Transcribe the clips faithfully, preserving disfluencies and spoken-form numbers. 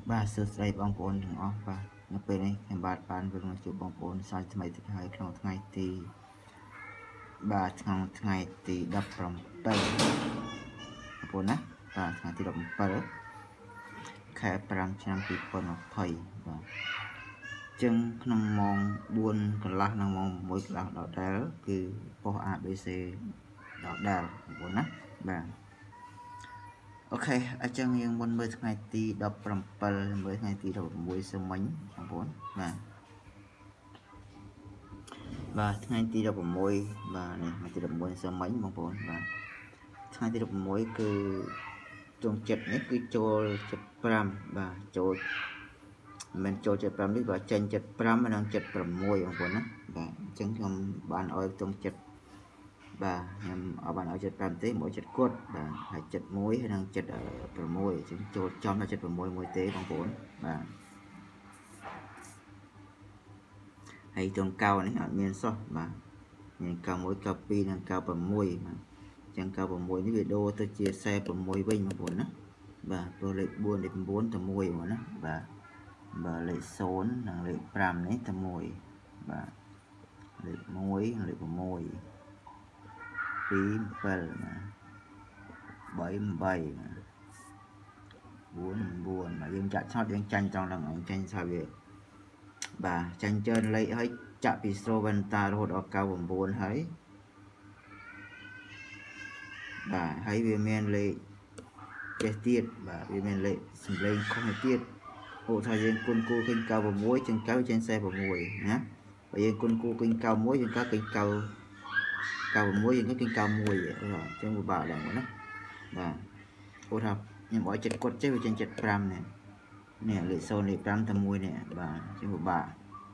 បាទសួស្តីបងប្អូនទាំងអស់បាទនៅពេលនេះខ្ញុំបាទបានវិលមកជួបបងប្អូនសាជាថ្មីទៀតហើយក្នុងថ្ងៃទីបាទក្នុងថ្ងៃទីដប់ប្រាំbảyបងប្អូនណាបាទថ្ងៃទីដប់ប្រាំbảyខែប្រាំឆ្នាំពីរពាន់ยี่สิบបាទចឹងក្នុងម៉ោងបួនកន្លះនិងម៉ោងមួយកន្លះដល់ដែលគឺប៉ុស a b c ដល់ដែលបងប្អូនណាបាទអូខេអញ្ចឹងយើងមុនមើលថ្ងៃទីដប់ប្រាំbảyមើលថ្ងៃទីដប់ប្រាំsáuសមិញបងប្អូនបាទបាទថ្ងៃទីដប់ប្រាំsáuបាទនេះថ្ងៃទីដប់ប្រាំsáuសមិញបងប្អូនបាទថ្ងៃទីដប់ប្រាំsáuគឺចុងចិត្តនេះគឺចូលចិត្តប្រាំបាទចូលមិនចូលចិត្តប្រាំនេះបាទចេញចិត្តប្រាំនិងចិត្តប្រាំមួយបងប្អូនណាបាទអញ្ចឹងខ្ញុំបានឲ្យចុងចិត្តបាទខ្ញុំអត់បានឲ្យចិត្តប្រាំទេមកចិត្តគាត់បាទហើយចិត្តមួយហើយនិងចិត្តប្រាំមួយអញ្ចឹងចូលចំដល់ចិត្តប្រាំមួយមួយទេបងប្អូនបាទហើយចុងកៅនេះអត់មានសោះបាទមានកៅមួយ កៅពីរនិងកៅប្រាំមួយបាទអញ្ចឹងកៅប្រាំមួយនេះវាដូរទៅជាខ្សែប្រាំមួយវិញបងប្អូនណាបាទព្រោះលេខបួនលេខ៩តែមួយបងប្អូនណាបាទបាទលេខศูนย์និងលេខប្រាំនេះតែមួយបាទលេខមួយនិងលេខ6ពីរ 7បាទ3 8បាទបួន 9បាទយើងចាក់ឆោតយើងចាញ់ត្រង់ហ្នឹងចាញ់ថាវាបាទចាញ់ច្រើនលេខហើយចាក់ពីស្រូវ៉ែនតារហូតដល់កៅ៩ហើយបាទហើយវាមានលេខចេះទៀតបាទវាមានលេខសម្លេងខុសទៅទៀតឧទាហរណ៍យើងគុណគូឃើញកៅ៦ចឹងកៅចេញខ្សែប្រាំមួយណាបើយើងគុណគូឃើញកៅមួយយើងកៅឃើញកៅកៅ6យើងឃើញកៅមួយអញ្ចឹងពិបាកដែរណាបាទឧទាហរណ៍ខ្ញុំឲ្យចិត្តគាត់ចេះវាចេញចិត្តប្រាំនេះនេះលេខศูนย์លេខប្រាំតែមួយនេះបាទអញ្ចឹងពិបាក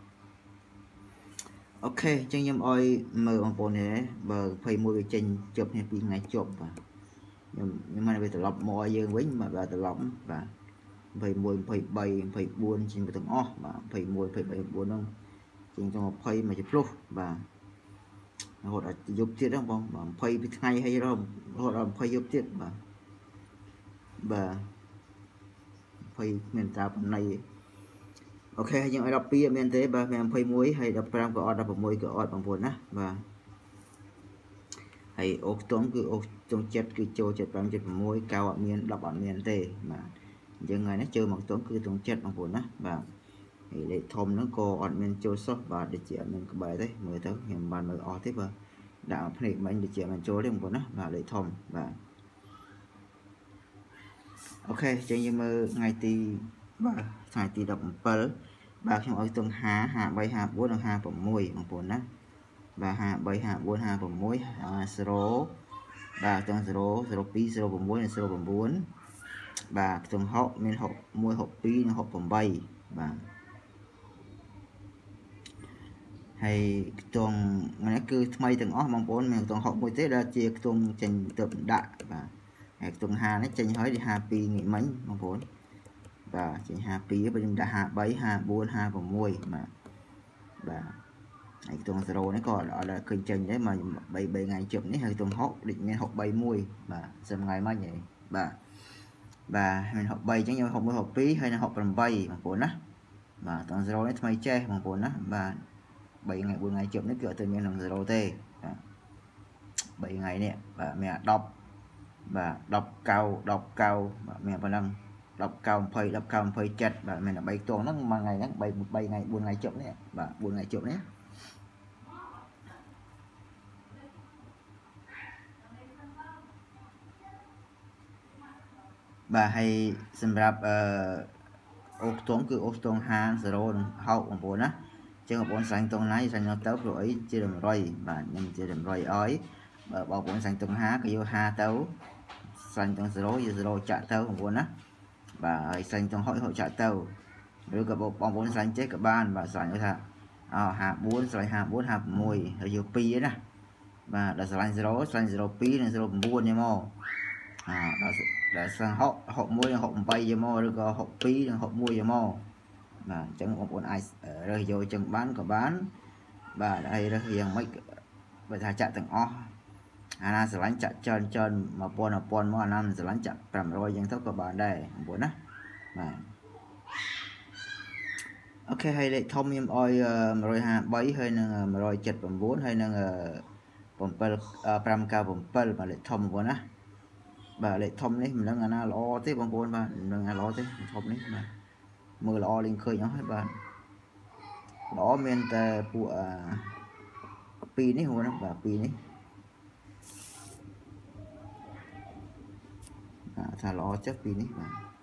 អូខេអញ្ចឹងខ្ញុំឲ្យមើលបងប្អូននេះបើยี่สิบเอ็ดវាចេញជប់នេះពីរថ្ងៃជប់បាទខ្ញុំខ្ញុំមកវាត្រឡប់មកឲ្យយើងវិញបាទត្រឡប់បាទยี่สิบเอ็ด ยี่สิบสาม ยี่สิบสี่ ចេញទៅទាំងអស់បាទยี่สิบเอ็ด ยี่สิบสาม ยี่สิบสี่ ยี่สิบสี่ហ្នឹងចេញទៅยี่สิบមកជាplusបាទរហូតដល់យប់ទៀតហ្នឹងបងបាទยี่สิบពីថ្ងៃហើយរហូតដល់ยี่สิบយប់ទៀតបាទបាទยี่สิบមានតាបណ្ណៃអូខេយើងឲ្យ12អត់មានទេបាទមានยี่สิบเอ็ดហើយยี่สิบห้าក៏អត់16ក៏អត់បងប្អូនណាបាទហើយអូខ្ទង់គឺអូខ្ទង់7គឺចូល75 76កៅអត់មាន10អត់មានទេបាទអញ្ចឹងហើយណាចូលមកខ្ទង់គឺខ្ទង់7បងប្អូនណាបាទហើយលេខធំហ្នឹងក៏អត់មានចូលសោះបាទដូចជាអត់មានក្បែរទេមើលទៅខ្ញុំបានមើលអស់ទេបាទដាក់ភ្នែកមិញដូចជាមិនចូលទេបងប្អូនណាបាទលេខធំបាទអូខេអញ្ចឹងយើងមើលថ្ងៃទីបាទថ្ងៃទីដប់ប្រាំbảyបាទខ្ញុំឲ្យទង់50 53 54និង56បងប្អូនណាបាទ53 54 56 0បាទទង់0 02 06 និង09បាទទង់60មាន61 62និង68បាទហើយខ្ទង់នេះគឺថ្មីទាំងអស់បងប្អូនមានខ្ទង់61ទេដែលជាខ្ទង់ចេញទៅដាក់បាទហើយខ្ទង់50នេះចេញហើយទី52ងាយមិញបងប្អូនបាទចេញ52បើខ្ញុំដាក់53 54 56បាទបាទហើយខ្ទង់0នេះក៏អត់ឃើញចេញដែរមក3 3ថ្ងៃជប់នេះហើយខ្ទង់60ដូចមាន63មួយបាទសិមថ្ងៃមិញហីបាទបាទមាន63អញ្ចឹងខ្ញុំ61 62ហើយនឹង68បងប្អូនណាបាទខ្ទង់0នេះថ្មីចេះបងប្អូនណាបាទ3ថ្ងៃ4ថ្ងៃជប់នេះគឺអត់ទៅមានក្នុង0ទេបាទ3ថ្ងៃនេះបាទមាន10បាទ10 9 10 9បាទមានប៉ុណ្ណឹង10 9 20 10 9 27បាទមានតែ3ខ្ទង់ហ្នឹងមួយថ្ងៃហ្នឹង3 3ថ្ងៃ4ថ្ងៃជប់នេះបាទ4ថ្ងៃជប់នេះបាទហើយសម្រាប់អឺអូខ្ទង់គឺអូខ្ទង់50 0និង60បងប្អូនណាចឹងបងប្អូនសាញ់តុងណាសាញ់ទៅព្រោះអីជាតម្រុយបាទខ្ញុំជាតម្រុយឲ្យបើបងប្អូនសាញ់តុង50ក៏យក50ទៅសាញ់តុង0យក0ចាក់ទៅបងប្អូនណាបាទហើយសាញ់តុង60 60ចាក់ទៅឬក៏បងប្អូនសាញ់ចេះក៏បានបាទសាញ់ថាអ54ស្រឡាញ់54 56ហើយយក2ណាបាទដល់ស្រឡាញ់0ស្រឡាញ់02និង09យកមកអដល់ដល់សាំង60 61និង68យកមកឬក៏62និង61យកមកបាទអញ្ចឹងបងប្អូនអាចរើសយកអញ្ចឹងបានក៏បានបាទហើយរើសយ៉ាងម៉េចបើថាចាក់ទាំងអស់អាណាស្រឡាញ់ចាក់ច្រើនច្រើន1000 1000មកអាណាស្រឡាញ់ចាក់500អញ្ចឹងទៅក៏បានដែរបងប្អូនណាបាទ ok hay lại thông em oi rồi ha bảy hay nâng rồi chật bằng bốn hay nâng bằng pel pram cao bằng pel mà lại thông của nó bà lại thông đấy mình đang là lo thế bằng bốn ba đang lo thế thông đấy mà mưa lo lên khơi nhau hết bạn đó men ta của pi này hồ nó bà pi này thả lo chắc pi này bà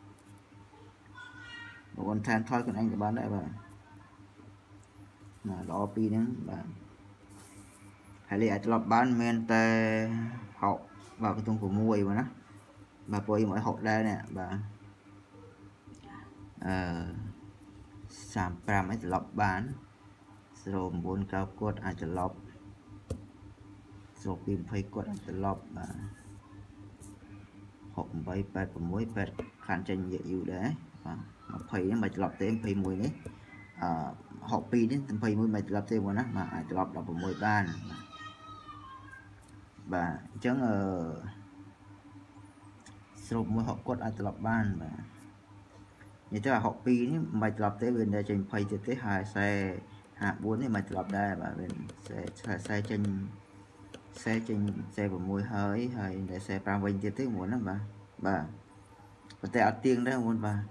còn than thôi con anh của bạn đấy bà mà lo pi nữa bà hay là lọt bán men ta họ vào cái tung của mùi mà nó bà bôi mỗi hộp đây nè bà sàm pram ấy lọt bán rồi bốn cao cốt aiจะ lọt rồi pin phây cốt aiจะ lọt bà hộp bay bẹt của muối bẹt khăn chân dễ dụ đấy mà phây nó mà lọt tên phây mùi đấy hộp pin đấy phây mùi mà lọt tên của nó mà aiจะ lọt lọt của mùi ban bà chẳng ở rồi mùi hộp cốt aiจะ lọt ban bà như thế là học pi ní mày lập tới bên đây trên phay tới hai xe hạ bốn thì mày lập đây và bên xe xe trên xe trên xe của mùi hơi hay để xe pram bên tới muốn lắm bà bà và tay áo tiên đó muốn bà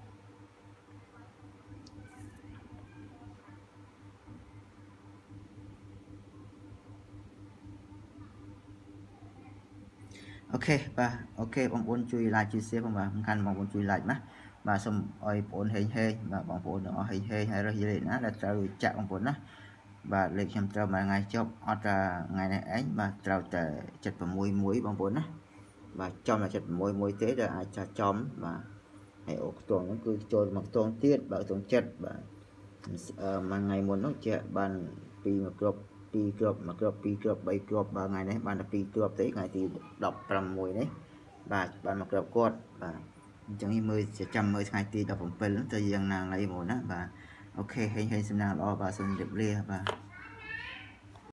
ok bà ok bóng bốn chui lại chia sẻ không bà không khăn bóng bốn chui lại má bà xong ơi bốn hay hay và bóng bốn nó hay hay hay rồi vậy nó là trời chạm bóng bốn á và lịch xem trâu mà ngày chốc ở ngày này ấy mà trâu tệ chật vào mũi mũi bóng bốn á và trong là chật mũi mũi tế là ai cho chóm và hãy ổ tuồng nó cứ trôi mặc tuồng tiết bảo tuồng chật và mà ngày muốn nó chạy bàn pi mà crop pi crop mà crop pi crop bay crop ba ngày đấy bàn là pi crop tới ngày thì đọc trăm mũi đấy và bàn mặc crop cốt và chẳng như mười sẽ trăm mười ngày thì đọc một phần thời gian nàng lấy một đó và ok hay hay xem nào đó và xem đẹp lia và